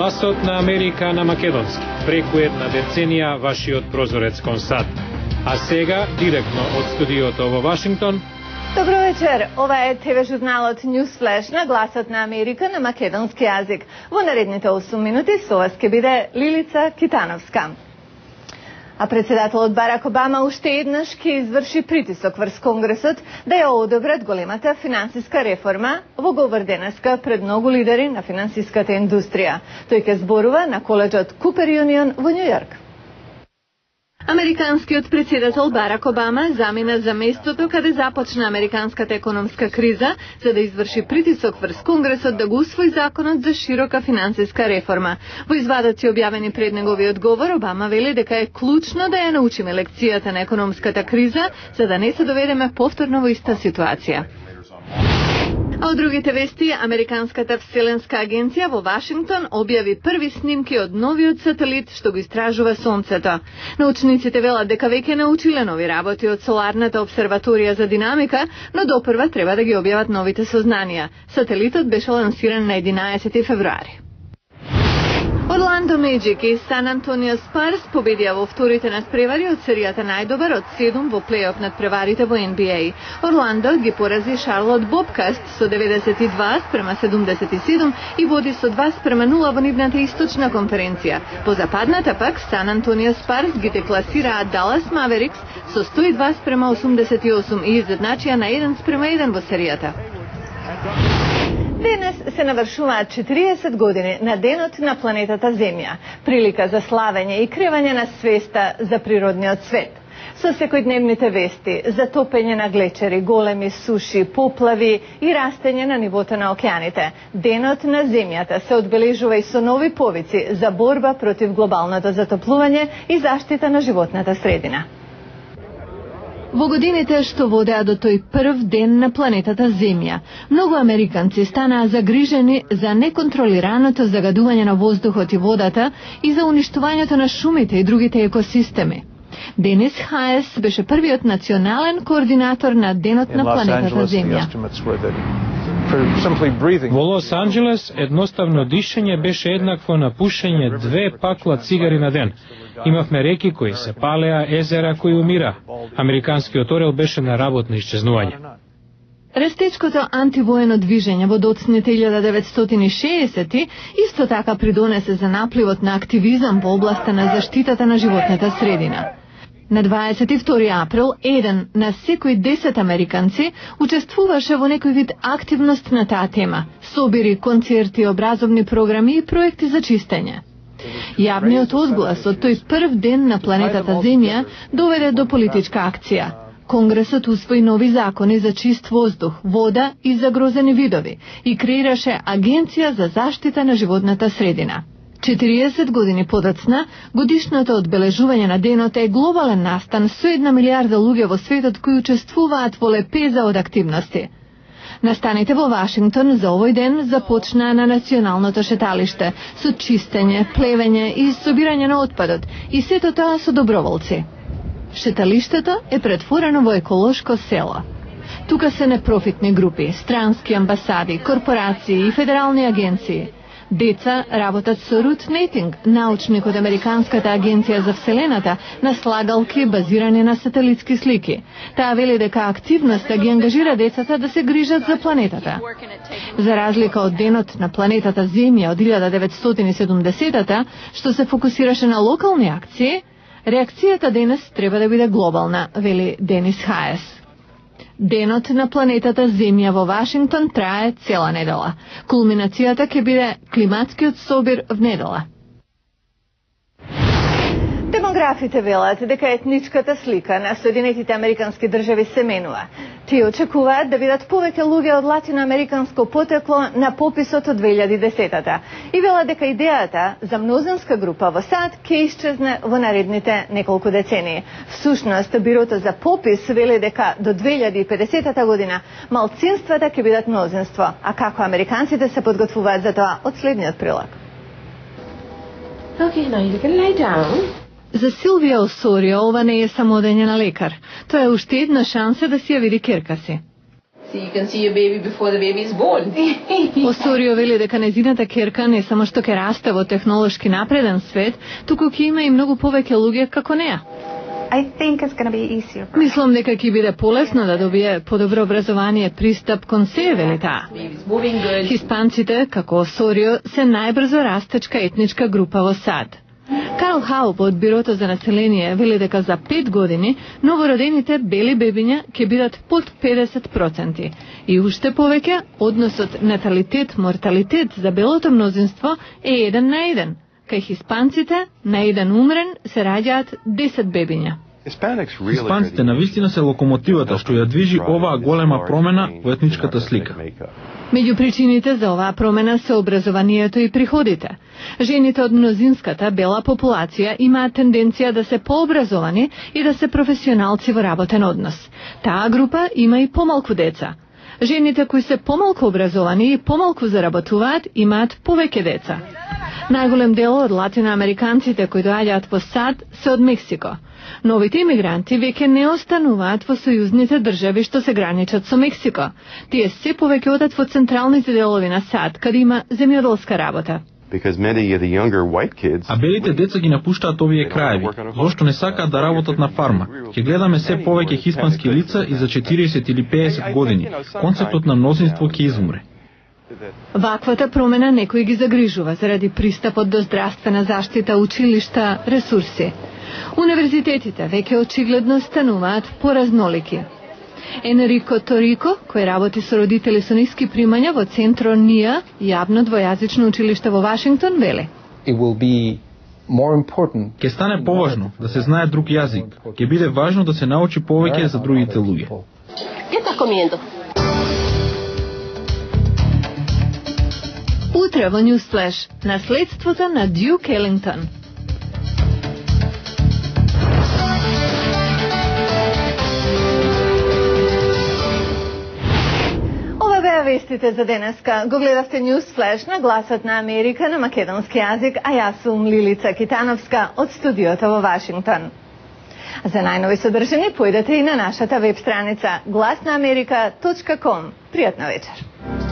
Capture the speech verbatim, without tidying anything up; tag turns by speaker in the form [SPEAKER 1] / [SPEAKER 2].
[SPEAKER 1] Гласот на Америка на македонски, преку една деценија вашиот прозорец кон сад. А сега, директно од студиото во Вашингтон.
[SPEAKER 2] Добро вечер, ова е те ве журналот Newsflash на Гласот на Америка на македонски јазик. Во наредните осум минути со вас ќе биде Лилица Китановска. А председателот Барак Обама уште еднаш ќе изврши притисок врз Конгресот да ја одобрат големата финансиска реформа во говор денеска пред многу лидери на финансиската индустрија. Тој ќе зборува на коледжот Купер Юнион во Њу Јорк. Американскиот председател Барак Обама замина за местото каде започна американската економска криза, за да изврши притисок врз Конгресот да го усвои законот за широка финансиска реформа. Во извадоци објавени пред неговиот говор, Обама вели дека е клучно да ја научиме лекцијата на економската криза, за да не се доведеме повторно во иста ситуација. А од другите вести, Американската вселенска агенција во Вашингтон објави први снимки од новиот сателит што го истражува Сонцето. Научниците велат дека веќе научиле нови работи од Соларната обсерваторија за динамика, но допрва треба да ги објават новите сознанија. Сателитот беше лансиран на единаесети февруари. Орландо Меджик и Сан Антонио Спарс победија во вторите надпревари од серијата најдобар од седум во плейоф надпреварите во Н Б А. Орландо ги порази Шарлот Бобкаст со деветдесет и два спрема седумдесет и седум и води со два спрема нула во нивната источна конференција. По западната пак Сан Антонио Спарс ги декласираат Далас Маверикс со сто и два спрема осумдесет и осум и изедначија на еден спрема еден во серијата. Денес се навршуваат четириесет години на денот на планетата Земја, прилика за славење и кревање на свеста за природниот свет. Со секојдневните вести, затопење на глечери, големи суши, поплави и растење на нивото на океаните, денот на Земјата се одбележува и со нови повици за борба против глобалното затоплување и заштита на животната средина. Во годините што водеа до тој прв ден на планетата Земја, многу американци станаа загрижени за неконтролираното загадување на воздухот и водата и за уништувањето на шумите и другите екосистеми. Денис Хаес беше првиот национален координатор на денот на планетата Земја.
[SPEAKER 1] Во Лос Анџелес едноставно дишење беше еднакво на пушење две пакла цигари на ден. Имавме реки кои се палеа, езера кои умира. Американскиот орел беше на работно исчезнување.
[SPEAKER 2] Растечкото антивоено движење во доцните илјада деветстотини и шеесети исто така придонесе за напливот на активизам во областа на заштитата на животната средина. На дваесет и втори април, еден на секој десет американци учествуваше во некој вид активност на таа тема, собири, концерти, образовни програми и проекти за чистење. Јавниот одглас од тој прв ден на планетата Земја доведе до политичка акција. Конгресот усвои нови закони за чист воздух, вода и загрозени видови и креираше Агенција за заштита на животната средина. четириесет години подоцна, годишното одбележување на денот е глобален настан со една милијарда луѓе во светот кои учествуваат во лепеза од активности. Настаните во Вашингтон за овој ден започнаа на националното шеталиште со чистење, плевење и собирање на отпадот и сето тоа со доброволци. Шеталиштето е претворено во еколошко село. Тука се непрофитни групи, странски амбасади, корпорации и федерални агенции. Деца работат со Рут Нейтинг, научник од Американската агенција за Вселената, на слагалки базирани на сателитски слики. Таа вели дека активноста ги ангажира децата да се грижат за планетата. За разлика од денот на планетата Земја од илјада деветстотини и седумдесетата, што се фокусираше на локални акции, реакцијата денес треба да биде глобална, вели Денис Хаес. Денот на планетата Земја во Вашингтон трае цела недела. Кулминацијата ќе биде климатскиот собир в недела. Демографите велат дека етничката слика на Соединетите Американски држави се менува. Тие очекуваат да бидат повеќе луѓе од латиноамериканско потекло на пописот од две илјади и десетата и велат дека идејата за мнозинска група во САД ќе исчезне во наредните неколку децении. Всушност, Бирото за попис вели дека до две илјади и педесетата година малцинствата ќе бидат мнозинство, а како американците се подготвуваат за тоа од следниот прилог.
[SPEAKER 3] Okay, now you can lay down.
[SPEAKER 2] За Силвија Осорио ова не е само одење на лекар. Тоа е уште една шанса да си ја види керка си. Осорио вели дека нејзината ќерка не само што ќе расте во технолошки напреден свет, туку ќе има и многу повеќе луѓе како неа.
[SPEAKER 3] I think it's going to be easier.
[SPEAKER 2] Мислам дека ќе биде полесно да добие подобро образование пристап кон се, вели таа. Хиспанците, како Осорио, се најбрзо растечка етничка група во САД. Карл Хауп од Бирото за население вели дека за пет години новородените бели бебиња ќе бидат под педесет проценти и уште повеќе односот наталитет-морталитет за белото мнозинство е еден на еден. Кај хиспанците на еден умрен се раѓаат десет бебиња.
[SPEAKER 4] Испанците навистина се локомотивата што ја движи оваа голема промена во етничката слика.
[SPEAKER 2] Меѓу причините за оваа промена се образованието и приходите. Жените од мнозинската бела популација имаат тенденција да се пообразовани и да се професионалци во работен однос. Таа група има и помалку деца. Жените кои се помалку образовани и помалку заработуваат имаат повеќе деца. Најголем дел од латиноамериканците кои доаѓаат во САД се од Мексико. Новите имигранти веќе не остануваат во сојузните држави што се граничат со Мексико. Тие се повеќе одат во централните делови на САД, каде има земјоделска работа.
[SPEAKER 4] А белите деца ги напуштаат овие краеви, зошто не сакаат да работат на фарма. Ќе гледаме се повеќе хиспански лица и за четириесет или педесет години. Концептот на мнозинство ќе изумре.
[SPEAKER 2] Ваквата промена некој ги загрижува заради пристапот до здравствена заштита, училишта, ресурси. Универзитетите веќе очигледно стануваат поразнолики. Енрико Торико, кој работи со родители со ниски примања во Центро НИА, јавно двојазично училиште во Вашингтон, веле.
[SPEAKER 4] Ќе стане поважно да се знае друг јазик. Ќе биде важно да се научи повеќе за другите луѓе.
[SPEAKER 2] Утре во Ньюсфлеш, наследството на Дюк Елингтон. Ова беа вестите за денеска. Го гледавте Ньюсфлеш на Гласот на Америка на македонски јазик, а јас сум Лилица Китановска од студиото во Вашингтон. За најнови содржини појдете и на нашата веб страница глас на америка точка ком. Пријатна вечер.